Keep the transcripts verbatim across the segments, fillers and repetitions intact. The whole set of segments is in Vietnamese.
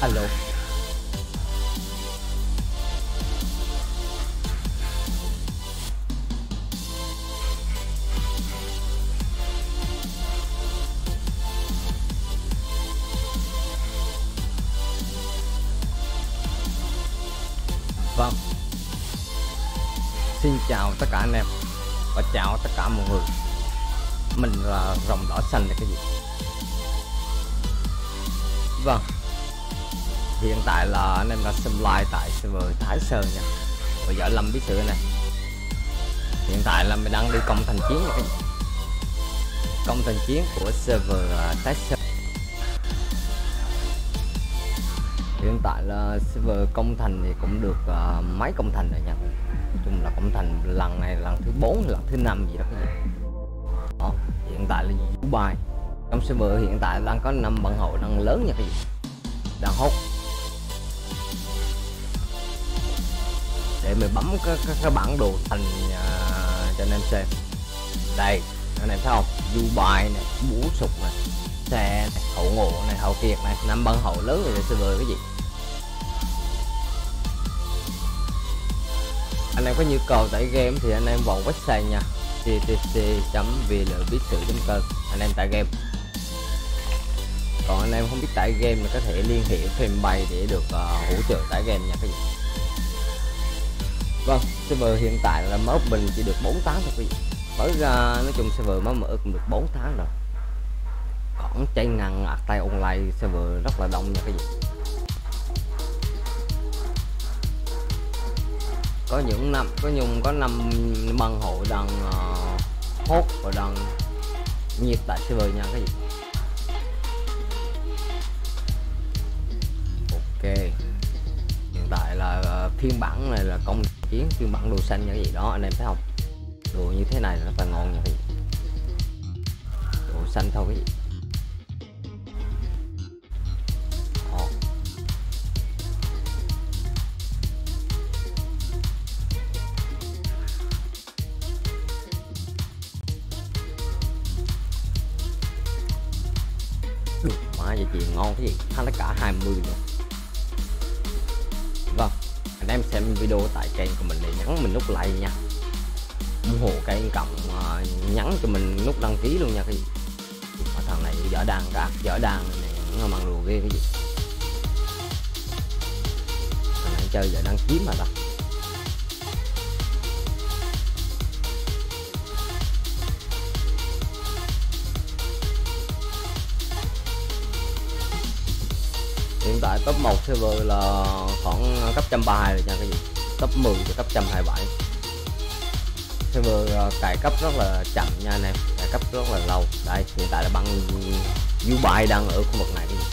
Alo. Vâng, xin chào tất cả anh em và chào tất cả mọi người. Mình là Rồng Đỏ Xanh là cái gì? Vâng, hiện tại là anh em đã xem live tại server Thái Sơn nha. Bây giờ Lâm biết sự này. Hiện tại là mình đang đi công thành chiến là cái gì? Công thành chiến của server Thái Sơn. Hiện tại là server công thành thì cũng được uh, mấy công thành rồi nha. Nói chung là công thành lần này lần thứ bốn lần thứ năm gì đó cái gì. Đó, hiện tại là Dubai. Trong server hiện tại đang có năm bạn hộ đang lớn nha cái gì. Đang hốt. Để mình bấm cái, cái, cái bản đồ thành uh, cho anh em xem. Đây, anh em thấy không? Dubai này, búa sục này, xe này, hậu ngộ này, hậu kiệt này, năm bạn hộ lớn rồi server cái gì. Anh em có nhu cầu tải game thì anh em vào website nha, t t c chấm v l biết sự chấm com, anh em tải game. Còn anh em không biết tải game thì có thể liên hệ fanpage để được uh, hỗ trợ tải game nha cái gì. Vâng, server hiện tại là mới open chỉ được bốn tháng thôi quý vị. Mới ra nói chung server mới mở cũng được bốn tháng rồi. Còn chạy ngăn ạc tay online server rất là đông nha cái gì. Có những năm có nhung có năm băng hộ đang uh, hốt và đang nhiệt tại server nha cái gì. Ok, hiện tại là uh, phiên bản này là công chiến phiên bản đồ xanh như cái gì đó anh em thấy không? Đồ như thế này là rất là ngon nha cái gì. Đồ xanh thôi cái gì. Được má vậy chị ngon cái gì, hắn tất cả hai mươi luôn. Vâng, anh em xem video tại kênh của mình để nhấn mình nút like nha, ủng hộ kênh cộng uh, nhấn cho mình nút đăng ký luôn nha cái gì. Mà thằng này dở đàn cả dở đàn này nó mang đồ ghê cái gì. Thằng này chơi giờ đang kiếm mà ta. Hiện tại top một server là khoảng cấp một trăm ba mươi hai rồi nha cái gì. Top mười thì cấp một trăm hai mươi bảy. Server cài cấp rất là chậm nha anh em, cài cấp rất là lâu. Đây, hiện tại là băng Dubai đang ở khu vực này cái gì.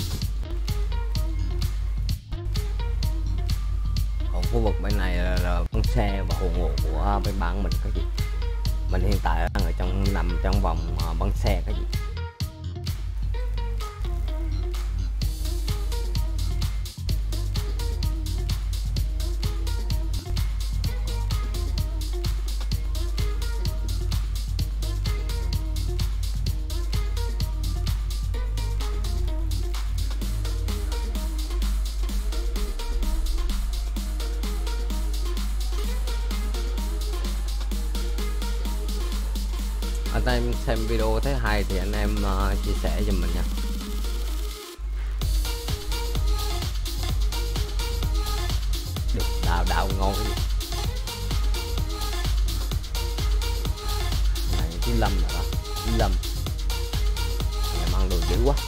Còn khu vực bên này là, là băng xe và hồ ngộ của bên bạn mình cái gì. Mình hiện tại đang ở trong nằm trong vòng băng xe cái gì. Anh em xem video thấy hay thì anh em uh, chia sẻ cho mình nha. Được đào đào ngon cái gì. Này cái Lâm rồi đó, cái Lâm này mang đồ dữ quá.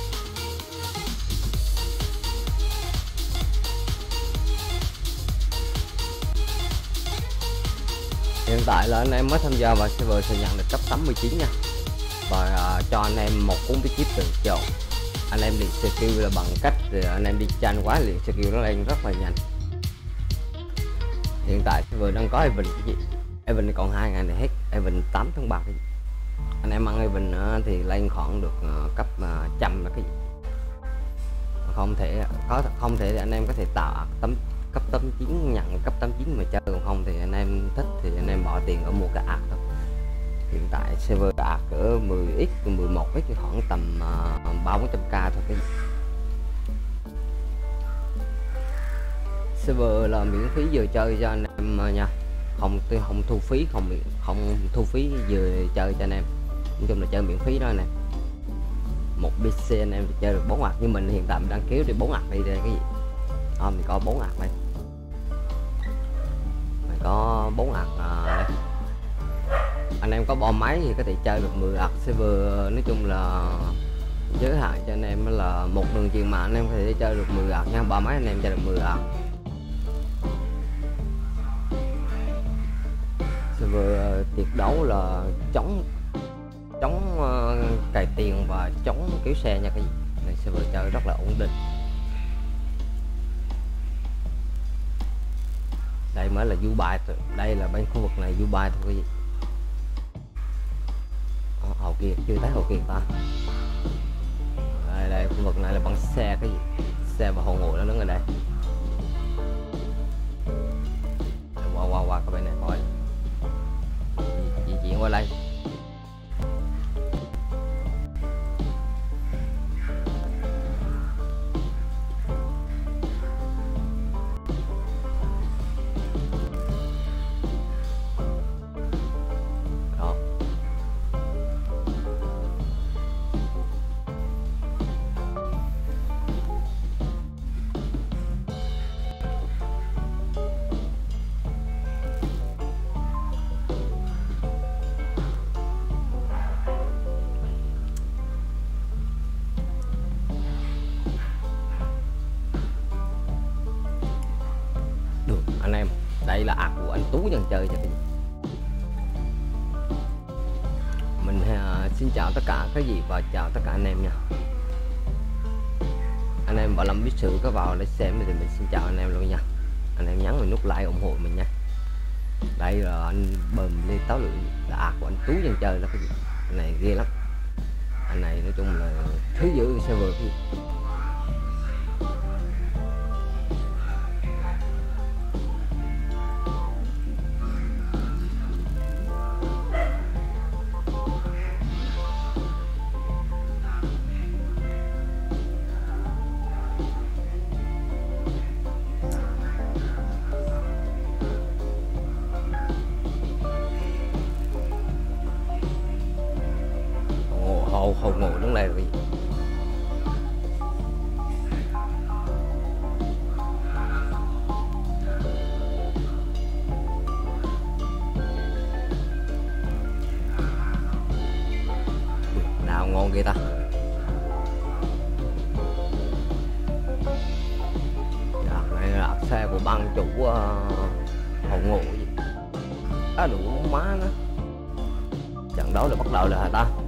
Hiện tại là anh em mới tham gia vào server sẽ nhận được cấp tám mươi chín nha. Và uh, cho anh em một cuốn bí kíp từ chỗ. Anh em liền skill là bằng cách thì anh em đi tranh quá liền skill nó lên rất là nhanh. Hiện tại server đang có event cái gì. Event còn hai ngày này hết, event tám tháng ba cái gì. Anh em ăn event uh, thì lên khoảng được uh, cấp uh, trăm là cái gì. Không thể có không thể thì anh em có thể tạo tấm cấp tám chín nhận cấp tám chín mà chơi, còn không thì anh em thích thì anh em bỏ tiền ở mua cái ạc thôi. Hiện tại server ạc cỡ mười x mười một x khoảng tầm uh, ba bốn trăm k thôi cái gì. server là miễn phí vừa chơi cho anh em nha, không không thu phí, không không thu phí vừa chơi cho anh em, nói chung là chơi miễn phí đó anh em. Một pê xê anh em chơi được bốn hạt, như mình hiện tại mình đăng ký đi bốn hạt đi đây cái gì à, mình có bốn hạt đây, mình có bốn hạt à, đây. Anh em có bo máy thì có thể chơi được mười hạt server, nói chung là giới hạn cho anh em là một đường truyền mạng anh em có thể chơi được mười hạt nha, ba máy anh em chơi được mười hạt. Server tiệt đấu là chống chống uh, cài tiền và chống kéo xe nha cái gì này, server chơi rất là ổn định. Đây mới là du bài, đây là bên khu vực này du bài thôi cái gì. Hậu Kiệt chưa thấy Hậu Kiệt ta. Đây, đây khu vực này là bằng xe cái gì, xe và hồ ngồi nó đứng ở đây. Qua qua qua cái bên này coi di chuyển qua đây. Anh em, đây là app của anh Tú dần chơi cho cái gì. Mình uh, xin chào tất cả các gì và chào tất cả anh em nha. Anh em bảo Lâm biết sự có vào để xem thì mình xin chào anh em luôn nha. Anh em nhấn mình nút like ủng hộ mình nha. Đây là anh bơm lên táo lượng là app của anh Tú dần chơi là cái gì. Anh này ghê lắm. Anh này nói chung là thứ giữ server cái gì. Hồ hồ ngồi đứng đây rồi. Nào ngon ghê ta. Dạ, này là xe của ban chủ uh, hồ ngồi gì. Á đủ má nó. Trận đấu là bắt đầu là hả ta.